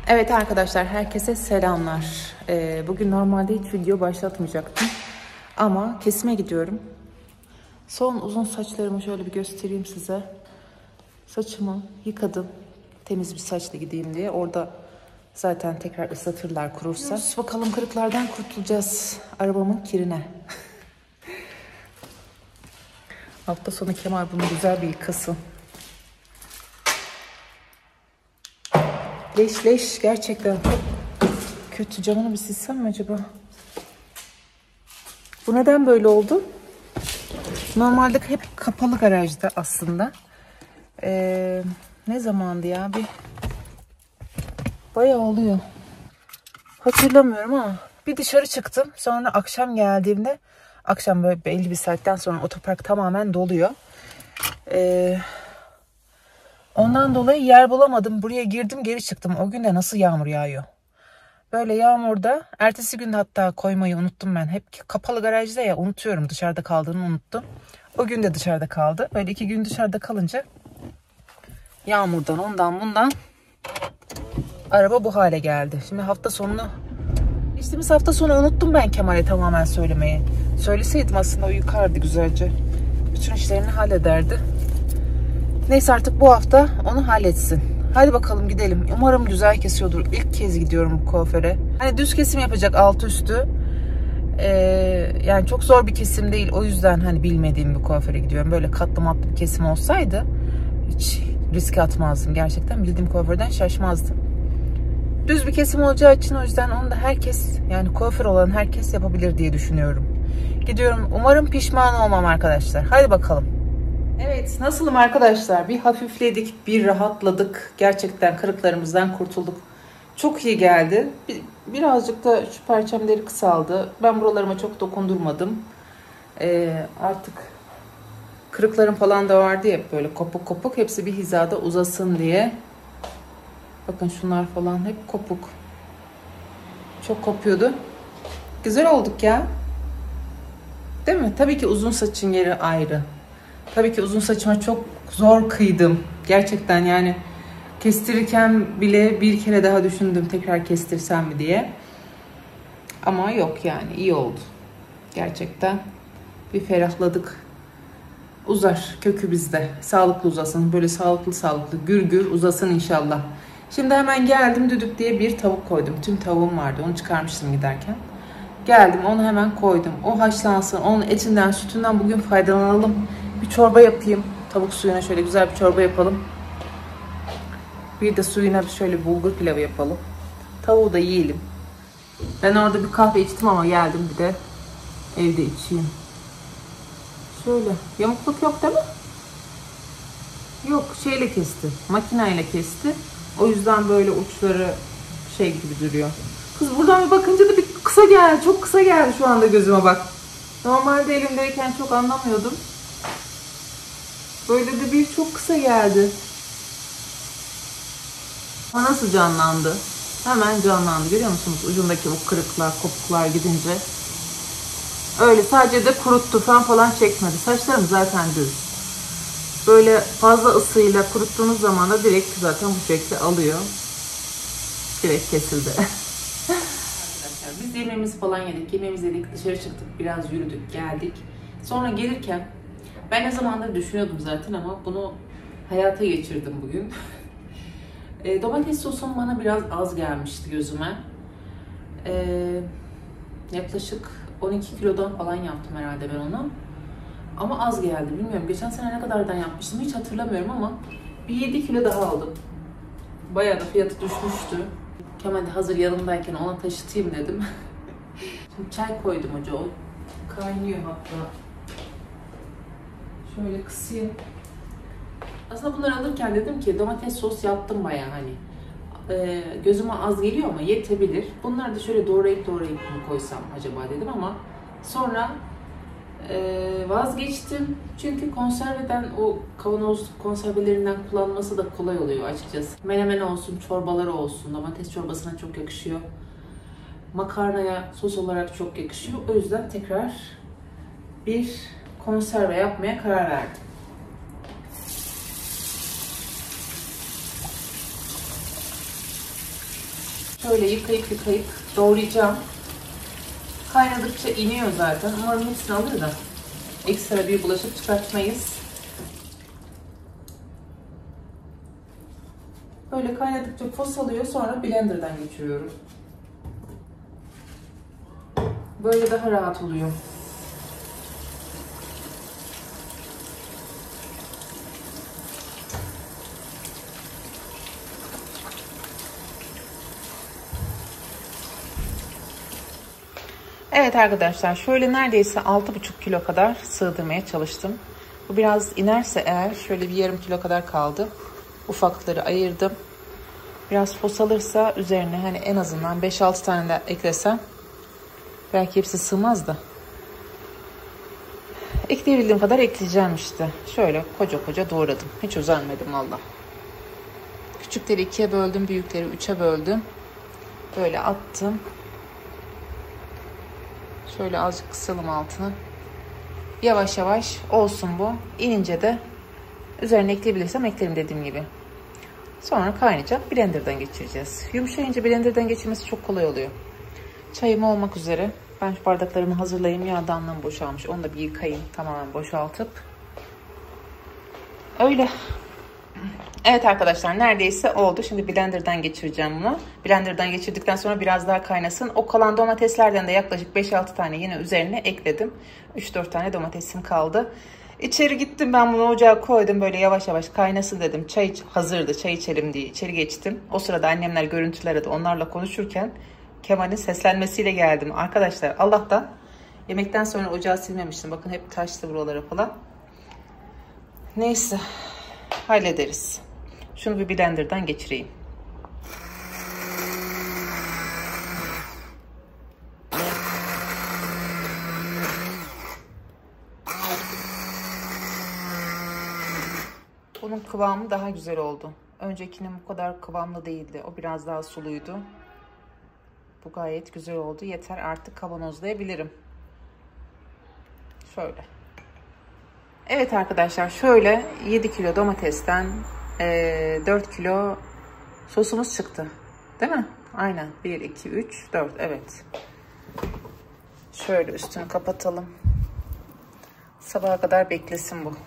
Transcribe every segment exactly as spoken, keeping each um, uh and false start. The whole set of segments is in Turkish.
Evet arkadaşlar, herkese selamlar. Ee, bugün normalde hiç video başlatmayacaktım. Ama kesime gidiyorum. Son uzun saçlarımı şöyle bir göstereyim size. Saçımı yıkadım. Temiz bir saçla gideyim diye. Orada zaten tekrar ıslatırlar kurursa. Biz bakalım kırıklardan kurtulacağız. Arabamın kirine. Hafta sonu Kemal bunu güzel bir yıkasın. Leş leş gerçekten çok kötü. Camını bir silsem mi acaba? Bu neden böyle oldu? Normalde hep kapalı garajda aslında. Ee, ne zamandı ya? Bir bayağı oluyor. Hatırlamıyorum ama bir dışarı çıktım. Sonra akşam geldiğimde akşam böyle belli bir saatten sonra otopark tamamen doluyor. Ee, ondan dolayı yer bulamadım. Buraya girdim, geri çıktım. O gün de nasıl yağmur yağıyor. Böyle yağmurda, ertesi gün hatta koymayı unuttum ben. Hep kapalı garajda ya, unutuyorum, dışarıda kaldığını unuttum. O gün de dışarıda kaldı. Böyle iki gün dışarıda kalınca yağmurdan ondan bundan araba bu hale geldi. Şimdi hafta sonunu, geçtiğimiz hafta sonu unuttum ben Kemal'e tamamen söylemeyi. Söyleseydim aslında o yıkardı güzelce. Bütün işlerini hallederdi. Neyse artık bu hafta onu halletsin. Hadi bakalım gidelim. Umarım güzel kesiyordur. İlk kez gidiyorum bu kuaföre. Hani düz kesim yapacak, altı üstü. Ee, yani çok zor bir kesim değil. O yüzden hani bilmediğim bir kuaföre gidiyorum. Böyle katlı matlı bir kesim olsaydı hiç riske atmazdım. Gerçekten bildiğim kuaförden şaşmazdım. Düz bir kesim olacağı için o yüzden onu da herkes, yani kuaför olan herkes yapabilir diye düşünüyorum. Gidiyorum. Umarım pişman olmam arkadaşlar. Hadi bakalım. Evet, nasılım arkadaşlar? Bir hafifledik, bir rahatladık. Gerçekten kırıklarımızdan kurtulduk. Çok iyi geldi. Bir, birazcık da şu perçemleri kısaldı. Ben buralarıma çok dokundurmadım. Ee, artık kırıklarım falan da vardı ya, böyle kopuk kopuk. Hepsi bir hizada uzasın diye. Bakın şunlar falan hep kopuk. Çok kopuyordu. Güzel olduk ya. Değil mi? Tabii ki uzun saçın yeri ayrı. Tabii ki uzun saçıma çok zor kıydım. Gerçekten yani kestirirken bile bir kere daha düşündüm tekrar kestirsem mi diye. Ama yok, yani iyi oldu. Gerçekten bir ferahladık. Uzar kökü bizde. Sağlıklı uzasın. Böyle sağlıklı sağlıklı gür gür uzasın inşallah. Şimdi hemen geldim, düdük diye bir tavuk koydum. Tüm tavuğum vardı. Onu çıkarmıştım giderken. Geldim, onu hemen koydum. O haşlansın. Onun etinden, sütünden bugün faydalanalım. Bir çorba yapayım. Tavuk suyuna şöyle güzel bir çorba yapalım. Bir de suyuna bir şöyle bulgur pilavı yapalım. Tavuğu da yiyelim. Ben orada bir kahve içtim ama geldim bir de evde içeyim. Şöyle. Yamukluk yok değil mi? Yok, şeyle kesti. Makineyle kesti. O yüzden böyle uçları şey gibi duruyor. Kız buradan bir bakınca da bir kısa geldi. Çok kısa geldi şu anda gözüme bak. Normalde elimdeyken çok anlamıyordum. Böyle de bir çok kısa geldi. Ama nasıl canlandı? Hemen canlandı. Görüyor musunuz? Ucundaki o kırıklar, kopuklar gidince. Öyle sadece de kuruttu falan falan çekmedi. Saçlarım zaten düz. Böyle fazla ısıyla kuruttuğunuz zaman da direkt zaten bu şekilde alıyor. Direkt kesildi. Arkadaşlar biz yemeğimizi falan yedik. Yemeğimizi yedik. Dışarı çıktık. Biraz yürüdük. Geldik. Sonra gelirken ben ne zamandır düşünüyordum zaten ama bunu hayata geçirdim bugün. e, domates sosum bana biraz az gelmişti gözüme. E, yaklaşık on iki kilodan falan yaptım herhalde ben onu. Ama az geldi. Bilmiyorum. Geçen sene ne kadardan yapmıştım hiç hatırlamıyorum ama bir yedi kilo daha aldım. Bayağı da fiyatı düşmüştü. Kemal de hazır yanımdayken ona taşıtayım dedim. Şimdi çay koydum hoca. O kaynıyor hatta. Şöyle kısayım. Aslında bunları alırken dedim ki domates sos yaptım bayağı hani. Ee, gözüme az geliyor ama yetebilir. Bunları da şöyle doğrayıp doğrayıp mı koysam acaba dedim ama sonra e, vazgeçtim. Çünkü konserveden o kavanoz konservelerinden kullanması da kolay oluyor açıkçası. Menemen olsun, çorbaları olsun. Domates çorbasına çok yakışıyor. Makarnaya sos olarak çok yakışıyor. O yüzden tekrar bir konserve yapmaya karar verdim. Şöyle yıkayıp yıkayıp doğrayacağım. Kaynadıkça iniyor zaten. Umarım hepsini alır da ekstra bir bulaşık çıkartmayız. Böyle kaynadıkça fosalıyor, sonra blenderdan geçiriyorum. Böyle daha rahat oluyor. Evet arkadaşlar, şöyle neredeyse altı buçuk kilo kadar sığdırmaya çalıştım. Bu biraz inerse eğer şöyle bir yarım kilo kadar kaldı. Ufakları ayırdım. Biraz fosalırsa üzerine hani en azından beş altı tane de eklesem belki hepsi sığmaz da. Ekleyebildiğim kadar ekleyeceğim işte. Şöyle koca koca doğradım. Hiç özenmedim valla. Küçükleri ikiye böldüm, büyükleri üçe böldüm. Böyle attım. Şöyle azıcık kısalım altını. Yavaş yavaş olsun bu. İnince de üzerine ekleyebilirsem eklerim dediğim gibi. Sonra kaynayacak. Blenderdan geçireceğiz. Yumuşayınca blenderdan geçirmesi çok kolay oluyor. Çayım olmak üzere. Ben şu bardaklarımı hazırlayayım. Yağdanlığım boşalmış. Onu da bir yıkayayım. Tamamen boşaltıp. Öyle. Evet arkadaşlar, neredeyse oldu. Şimdi blenderdan geçireceğim bunu. Blenderdan geçirdikten sonra biraz daha kaynasın. O kalan domateslerden de yaklaşık beş altı tane yine üzerine ekledim. üç dört tane domatesim kaldı. İçeri gittim, ben bunu ocağa koydum, böyle yavaş yavaş kaynasın dedim. Çay hazırdı, çay içelim diye içeri geçtim. O sırada annemler görüntüler aradı, onlarla konuşurken Kemal'in seslenmesiyle geldim. Arkadaşlar Allah'tan yemekten sonra ocağı silmemiştim. Bakın hep taştı buralara falan. Neyse, hallederiz. Şunu bir blenderdan geçireyim. Bunun kıvamı daha güzel oldu. Öncekinin bu kadar kıvamlı değildi. O biraz daha suluydu. Bu gayet güzel oldu. Yeter, artık kavanozlayabilirim. Şöyle. Evet arkadaşlar, şöyle yedi kilo domatesten dört kilo sosumuz çıktı. Değil mi? Aynen. bir, iki, üç, dört. Evet. Şöyle üstünü kapatalım. Sabaha kadar beklesin bu.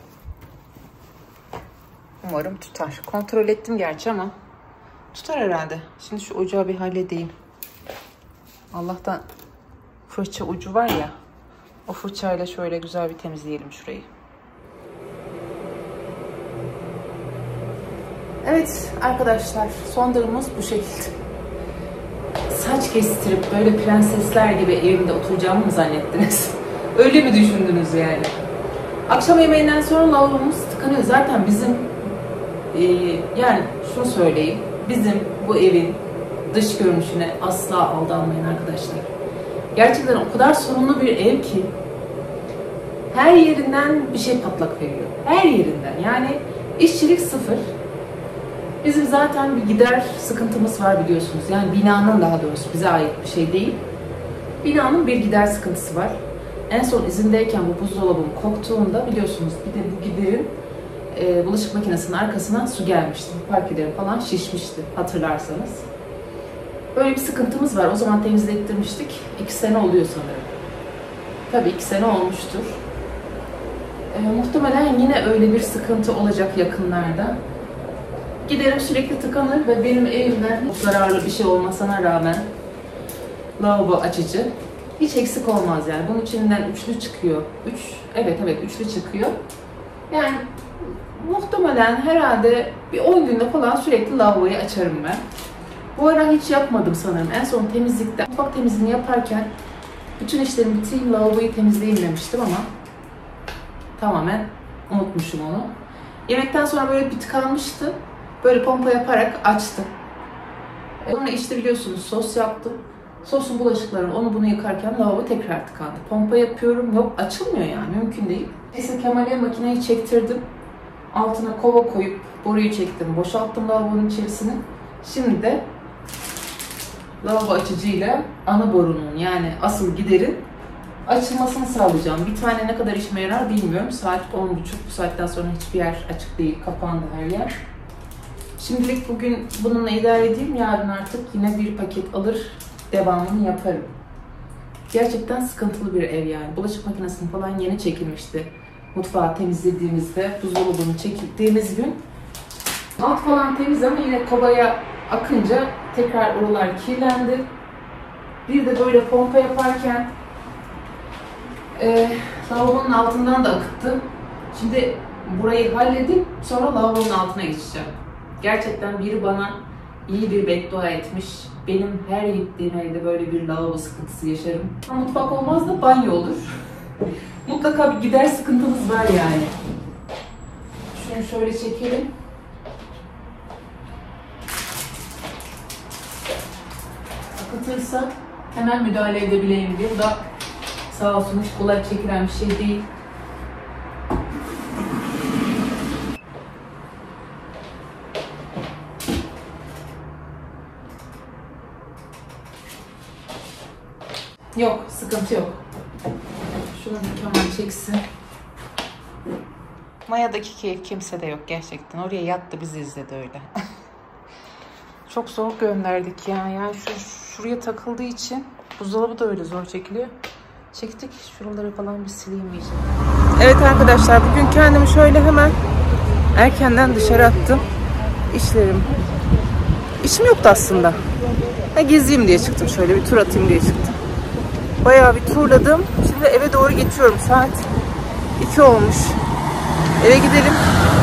Umarım tutar. Kontrol ettim gerçi ama tutar herhalde. Şimdi şu ocağı bir halledeyim. Allah'tan fırça ucu var ya. O fırçayla şöyle güzel bir temizleyelim şurayı. Evet arkadaşlar, son durumumuz bu şekilde. Saç kestirip böyle prensesler gibi evimde oturacağımı mı zannettiniz? Öyle mi düşündünüz yani? Akşam yemeğinden sonra lavabomuz tıkanıyor. Zaten bizim e, yani şunu söyleyeyim. Bizim bu evin dış görünüşüne asla aldanmayın arkadaşlar. Gerçekten o kadar sorunlu bir ev ki her yerinden bir şey patlak veriyor. Her yerinden. Yani işçilik sıfır. Bizim zaten bir gider sıkıntımız var biliyorsunuz. Yani binanın, daha doğrusu bize ait bir şey değil. Binanın bir gider sıkıntısı var. En son izindeyken bu buzdolabım koktuğunda biliyorsunuz bir de bu giderin e, bulaşık makinesinin arkasına su gelmişti. Parkelerim falan şişmişti hatırlarsanız. Böyle bir sıkıntımız var. O zaman temizlettirmiştik. İki sene oluyor sanırım. Tabii iki sene olmuştur. E, muhtemelen yine öyle bir sıkıntı olacak yakınlarda. Giderim sürekli tıkanır ve benim evimden hiç zararlı bir şey olmasına rağmen lavabo açıcı hiç eksik olmaz yani. Bunun içinden üçlü çıkıyor. Üç, evet evet üçlü çıkıyor. Yani muhtemelen herhalde bir on günde falan sürekli lavaboyu açarım ben. Bu ara hiç yapmadım sanırım. En son temizlikte, mutfak temizliğini yaparken bütün işlerimi bitireyim, lavaboyu temizleyeyim demiştim ama tamamen unutmuşum onu. Yemekten sonra böyle bir tıkanmıştı. Böyle pompa yaparak açtım. Sonra işte biliyorsunuz sos yaptım. Sosun bulaşıklarını onu bunu yıkarken lavabo tekrar tıkandı. Pompa yapıyorum. Yok, açılmıyor yani. Mümkün değil. Neyse Kemal'e makineyi çektirdim. Altına kova koyup boruyu çektim. Boşalttım lavabonun içerisini. Şimdi de lavabo açıcıyla ana borunun, yani asıl giderin açılmasını sağlayacağım. Bir tane ne kadar işime yarar bilmiyorum. Saat on buçuk. Bu saatten sonra hiçbir yer açık değil. Kapandı her yer. Şimdilik bugün bununla idare edeyim. Yarın artık yine bir paket alır, devamını yaparım. Gerçekten sıkıntılı bir ev yani. Bulaşık makinesini falan yeni çekilmişti. Mutfağı temizlediğimizde, buzdolabını çekildiğimiz gün. Alt falan temiz ama yine kovaya akınca tekrar oralar kirlendi. Bir de böyle pompa yaparken e, lavabonun altından da akıttı. Şimdi burayı halledip sonra lavabonun altına geçeceğim. Gerçekten biri bana iyi bir beddua etmiş. Benim her gittiğim evde böyle bir lavabo sıkıntısı yaşarım. Mutfak olmaz da banyo olur. Mutlaka bir gider sıkıntımız var yani. Şunu şöyle çekelim. Akıtırsa hemen müdahale edebileyim diye. Bu da sağ olsun hiç kolay çekilen bir şey değil. Yok, sıkıntı yok. Şunu bir Kemal çeksin. Maya'daki keyif kimse de yok gerçekten. Oraya yattı, bizi izledi öyle. Çok zor gönderdik ya. Yani şu şuraya takıldığı için buzdolabı da öyle zor çekiliyor. Çektik. Şuraları falan bir sileyim iyice. Evet arkadaşlar, bugün kendimi şöyle hemen erkenden dışarı attım. İşlerim. İşim yoktu aslında. Ha, gezeyim diye çıktım. Şöyle bir tur atayım diye çıktım. Bayağı bir turladım. Şimdi eve doğru geçiyorum. Saat iki olmuş. Eve gidelim.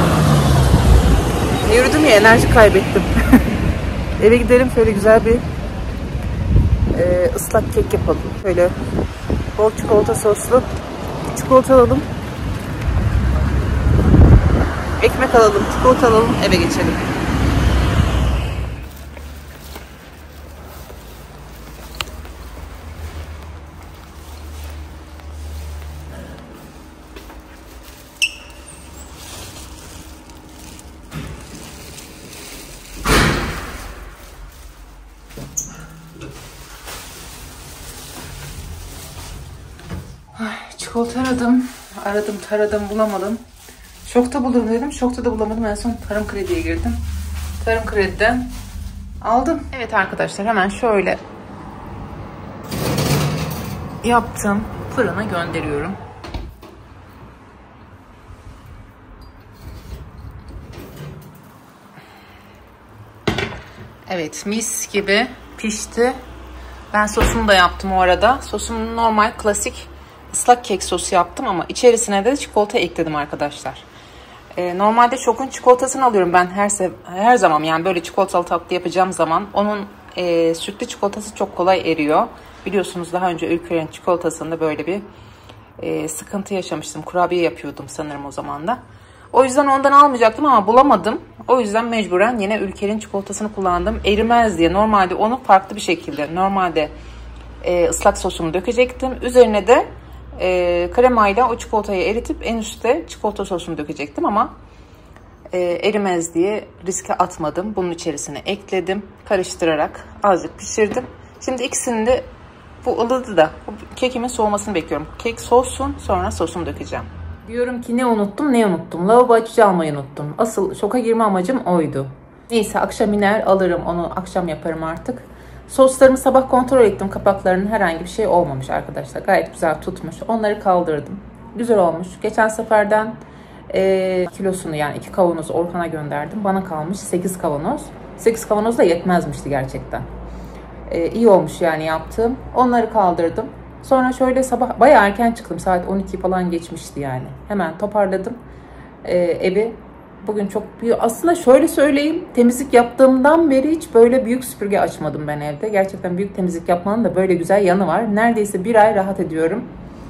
Yürüdüm ya, enerji kaybettim. Eve gidelim, şöyle güzel bir e, ıslak kek yapalım. Şöyle bol çikolata soslu çikolata alalım. Ekmek alalım, çikolata alalım, eve geçelim. Çikolata aradım. Aradım, taradım, bulamadım. Şokta bulurum dedim. Şokta da bulamadım. En son Tarım Kredi'ye girdim. Tarım Kredi'den aldım. Evet arkadaşlar, hemen şöyle yaptım. Fırına gönderiyorum. Evet, mis gibi pişti. Ben sosunu da yaptım o arada. Sosum normal, klasik ıslak kek sosu yaptım ama içerisine de çikolata ekledim arkadaşlar. Ee, normalde Şok'un çikolatasını alıyorum ben her her zaman, yani böyle çikolatalı tatlı yapacağım zaman. Onun e, sütlü çikolatası çok kolay eriyor. Biliyorsunuz daha önce Ülker'in çikolatasında böyle bir e, sıkıntı yaşamıştım. Kurabiye yapıyordum sanırım o zaman da. O yüzden ondan almayacaktım ama bulamadım. O yüzden mecburen yine Ülker'in çikolatasını kullandım. Erimez diye. Normalde onu farklı bir şekilde, normalde e, ıslak sosunu dökecektim. Üzerine de e, kremayla o çikolatayı eritip en üstte çikolata sosunu dökecektim ama e, erimez diye riske atmadım. Bunun içerisine ekledim. Karıştırarak azıcık pişirdim. Şimdi ikisini de, bu ılıdı da, kekimin soğumasını bekliyorum. Kek soğusun, sonra sosunu dökeceğim. Diyorum ki ne unuttum ne unuttum. Lavabo açıcı almayı unuttum. Asıl Şok'a girme amacım oydu. Neyse, akşam iner alırım onu, akşam yaparım artık. Soslarımı sabah kontrol ettim. Kapaklarının herhangi bir şey olmamış arkadaşlar. Gayet güzel tutmuş. Onları kaldırdım. Güzel olmuş. Geçen seferden e, kilosunu, yani iki kavanoz Orhan'a gönderdim. Bana kalmış sekiz kavanoz. sekiz kavanoz da yetmezmişti gerçekten. E, iyi olmuş yani yaptığım. Onları kaldırdım. Sonra şöyle sabah bayağı erken çıktım. Saat on iki falan geçmişti yani. Hemen toparladım ee, evi. Bugün çok büyük. Aslında şöyle söyleyeyim. Temizlik yaptığımdan beri hiç böyle büyük süpürge açmadım ben evde. Gerçekten büyük temizlik yapmanın da böyle güzel yanı var. Neredeyse bir ay rahat ediyorum.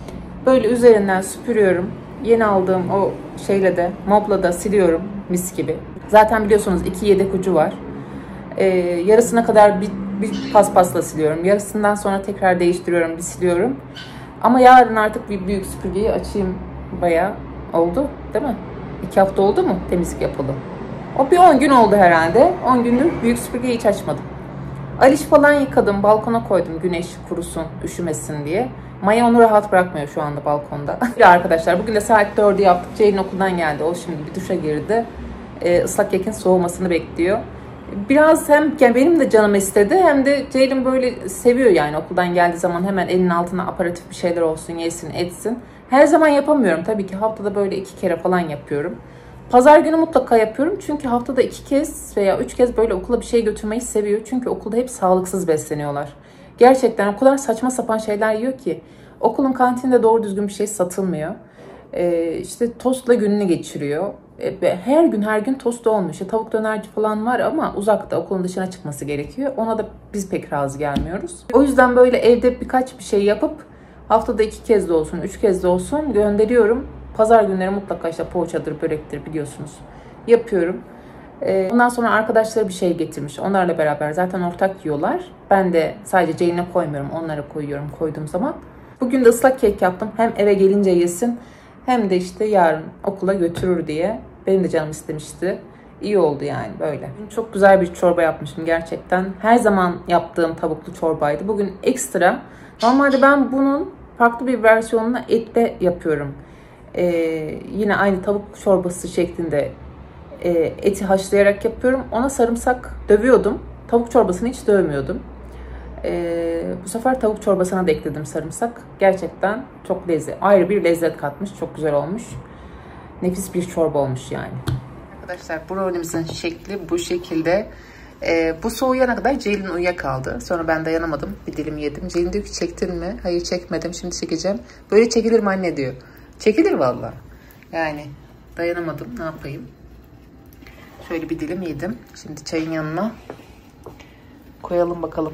Böyle üzerinden süpürüyorum. Yeni aldığım o şeyle de, mopla da siliyorum mis gibi. Zaten biliyorsunuz iki yedek ucu var. Ee, yarısına kadar bir bir paspasla siliyorum. Yarısından sonra tekrar değiştiriyorum, bir siliyorum. Ama yarın artık bir büyük süpürgeyi açayım. Bayağı oldu değil mi? İki hafta oldu mu temizlik yapalı? O bir on gün oldu herhalde. on gündür büyük süpürgeyi hiç açmadım. Aliş falan yıkadım. Balkona koydum güneş kurusun, üşümesin diye. Maya onu rahat bırakmıyor şu anda balkonda. Arkadaşlar bugün de saat dördü yaptık. Ceylin okuldan geldi. O şimdi bir duşa girdi. e, ıslak kekin soğumasını bekliyor. Biraz hem yani benim de canım istedi hem de Ceylin böyle seviyor yani okuldan geldiği zaman hemen elinin altına aparatif bir şeyler olsun, yesin, etsin. Her zaman yapamıyorum tabii ki, haftada böyle iki kere falan yapıyorum. Pazar günü mutlaka yapıyorum çünkü haftada iki kez veya üç kez böyle okula bir şey götürmeyi seviyor. Çünkü okulda hep sağlıksız besleniyorlar. Gerçekten o kadar saçma sapan şeyler yiyor ki okulun kantininde doğru düzgün bir şey satılmıyor. Ee, işte tostla gününü geçiriyor. Ee, her gün her gün tost olmuş. İşte tavuk dönerci falan var ama uzakta, okulun dışına çıkması gerekiyor. Ona da biz pek razı gelmiyoruz. O yüzden böyle evde birkaç bir şey yapıp haftada iki kez de olsun, üç kez de olsun gönderiyorum. Pazar günleri mutlaka işte poğaçadır, börektir biliyorsunuz yapıyorum. Ee, ondan sonra arkadaşları bir şey getirmiş. Onlarla beraber zaten ortak yiyorlar. Ben de sadece Ceylin'e koymuyorum, onlara koyuyorum koyduğum zaman. Bugün de ıslak kek yaptım. Hem eve gelince yesin hem de işte yarın okula götürür diye. Benim de canım istemişti. İyi oldu yani böyle. Çok güzel bir çorba yapmışım gerçekten. Her zaman yaptığım tavuklu çorbaydı. Bugün ekstra. Normalde ben bunun farklı bir versiyonunu etle yapıyorum. Ee, yine aynı tavuk çorbası şeklinde e, eti haşlayarak yapıyorum. Ona sarımsak dövüyordum. Tavuk çorbasını hiç dövmüyordum. Ee, bu sefer tavuk çorbasına da ekledim sarımsak. Gerçekten çok lezzet, ayrı bir lezzet katmış. Çok güzel olmuş. Nefis bir çorba olmuş yani. Arkadaşlar brownie'mizin şekli bu şekilde. Ee, bu soğuyana kadar Ceylin uyuyakaldı. Sonra ben dayanamadım. Bir dilim yedim. Ceylin diyor ki çektin mi? Hayır çekmedim. Şimdi çekeceğim. Böyle çekilir mi anne diyor. Çekilir valla. Yani dayanamadım. Ne yapayım? Şöyle bir dilim yedim. Şimdi çayın yanına koyalım bakalım.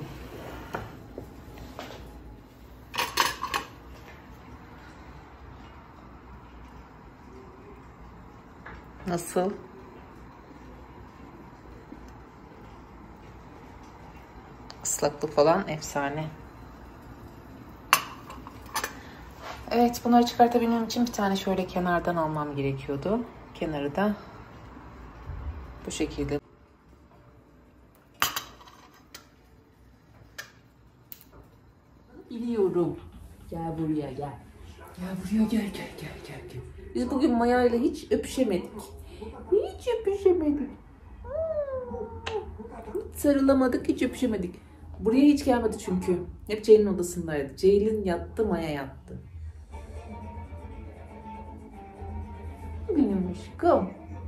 Nasıl? Islaklık falan efsane. Evet, bunları çıkartabilmem için bir tane şöyle kenardan almam gerekiyordu. Kenarı da bu şekilde. Biliyorum. Gel buraya gel. Gel buraya gel gel gel gel gel. Biz bugün Maya ile hiç öpüşemedik. Hiç öpüşemedik. Hiç sarılamadık, hiç öpüşemedik. Buraya hiç gelmedi çünkü. Hep Ceylin odasındaydı. Ceylin yattı, Maya yattı. Benim aşkım.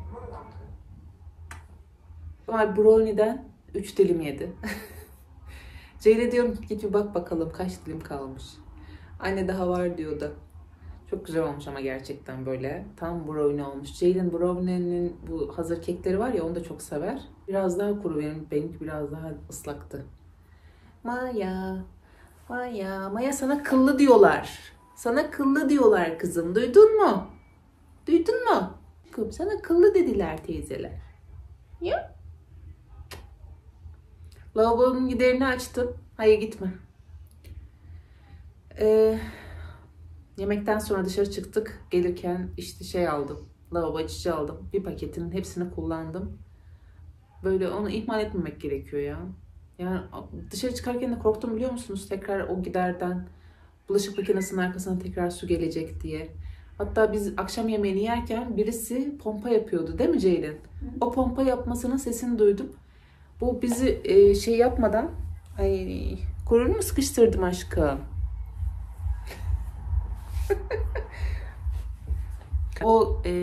Ay, brownie'den üç dilim yedi. Ceylin diyorum ki git bir bak bakalım kaç dilim kalmış. Anne daha var diyordu. Çok güzel olmuş ama gerçekten böyle. Tam brownie olmuş. Ceylin brownie'nin bu hazır kekleri var ya, onu da çok sever. Biraz daha kuru, benim benimki biraz daha ıslaktı. Maya, Maya, Maya sana kıllı diyorlar. Sana kıllı diyorlar kızım. Duydun mu? Duydun mu? Kızım sana kıllı dediler teyzeler. Ya? Lavabonun giderini açtım. Hayır gitme. Eee... Yemekten sonra dışarı çıktık. Gelirken işte şey aldım. Lavabo açıcı aldım. Bir paketinin hepsini kullandım. Böyle onu ihmal etmemek gerekiyor ya. Yani dışarı çıkarken de korktum biliyor musunuz? Tekrar o giderden bulaşık makinesinin arkasına tekrar su gelecek diye. Hatta biz akşam yemeğini yerken birisi pompa yapıyordu değil mi Ceylin? O pompa yapmasının sesini duydum. Bu bizi e, şey yapmadan, ay kuyruğunu mu sıkıştırdım aşkım? O e,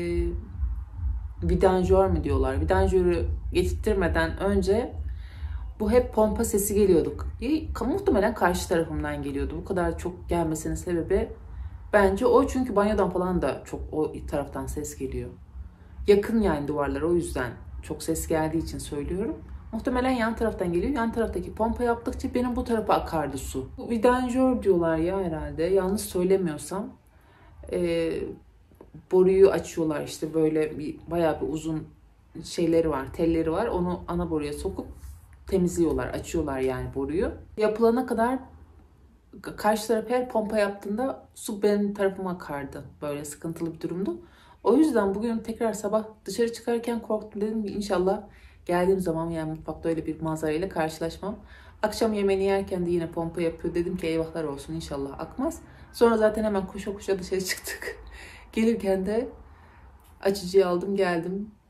vidanjör mü diyorlar? Vidanjörü getirtmeden önce bu hep pompa sesi geliyordu. Muhtemelen karşı tarafımdan geliyordu. Bu kadar çok gelmesinin sebebi bence o. Çünkü banyodan falan da çok o taraftan ses geliyor. Yakın yani duvarlara, o yüzden çok ses geldiği için söylüyorum. Muhtemelen yan taraftan geliyor. Yan taraftaki pompa yaptıkça benim bu tarafa akardı su. Bu vidanjör diyorlar ya herhalde. Yanlış söylemiyorsam. E, boruyu açıyorlar işte, böyle bir, bayağı bir uzun şeyleri var, telleri var. Onu ana boruya sokup temizliyorlar, açıyorlar yani boruyu. Yapılana kadar karşı taraf her pompa yaptığında su benim tarafıma akardı. Böyle sıkıntılı bir durumdu. O yüzden bugün tekrar sabah dışarı çıkarken korktum, dedim ki inşallah geldiğim zaman yani mutfakta öyle bir manzarayla karşılaşmam. Akşam yemeğini yerken de yine pompa yapıyor. Dedim ki eyvahlar olsun, inşallah akmaz. Sonra zaten hemen koşa koşa dışarı çıktık. Gelirken de açıcıyı aldım geldim.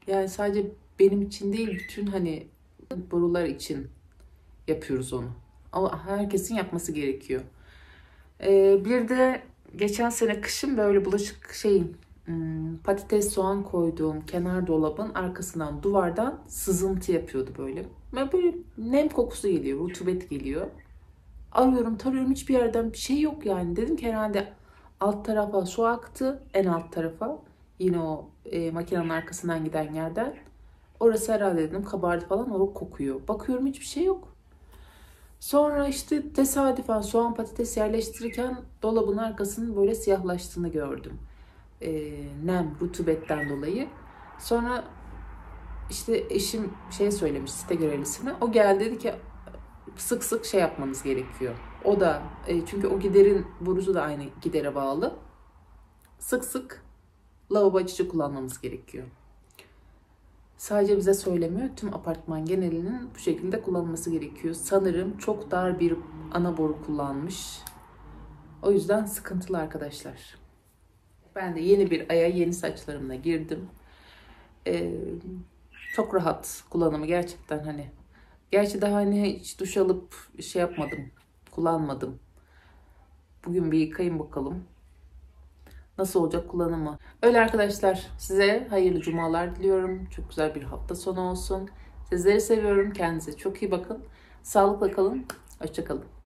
Yani sadece benim için değil, bütün hani borular için yapıyoruz onu. Ama herkesin yapması gerekiyor. Ee, bir de geçen sene kışın böyle bulaşık şeyin hmm, patates soğan koyduğum kenar dolabın arkasından duvardan sızıntı yapıyordu böyle. Böyle, böyle nem kokusu geliyor, rutubet geliyor. Arıyorum tarıyorum, hiçbir yerden bir şey yok yani. Dedim ki herhalde alt tarafa su aktı, en alt tarafa. Yine o e, makinenin arkasından giden yerden. Orası herhalde dedim kabardı falan, o kokuyor. Bakıyorum hiçbir şey yok. Sonra işte tesadüfen soğan patates yerleştirirken dolabın arkasının böyle siyahlaştığını gördüm. E, nem, rutubetten dolayı. Sonra işte eşim şey söylemiş site görevlisine. O geldi, dedi ki sık sık şey yapmanız gerekiyor. O da e, çünkü o giderin borusu da aynı gidere bağlı. Sık sık lavabo açıcı kullanmamız gerekiyor. Sadece bize söylemiyor. Tüm apartman genelinin bu şekilde kullanılması gerekiyor. Sanırım çok dar bir ana boru kullanmış. O yüzden sıkıntılı arkadaşlar. Ben de yeni bir aya yeni saçlarımla girdim. Ee, çok rahat kullanımı gerçekten hani. Gerçi daha hani hiç duş alıp şey yapmadım. Kullanmadım. Bugün bir yıkayayım bakalım. Nasıl olacak kullanımı? Öyle arkadaşlar. Size hayırlı cumalar diliyorum. Çok güzel bir hafta sonu olsun. Sizleri seviyorum. Kendinize çok iyi bakın. Sağlıkla kalın. Hoşça kalın.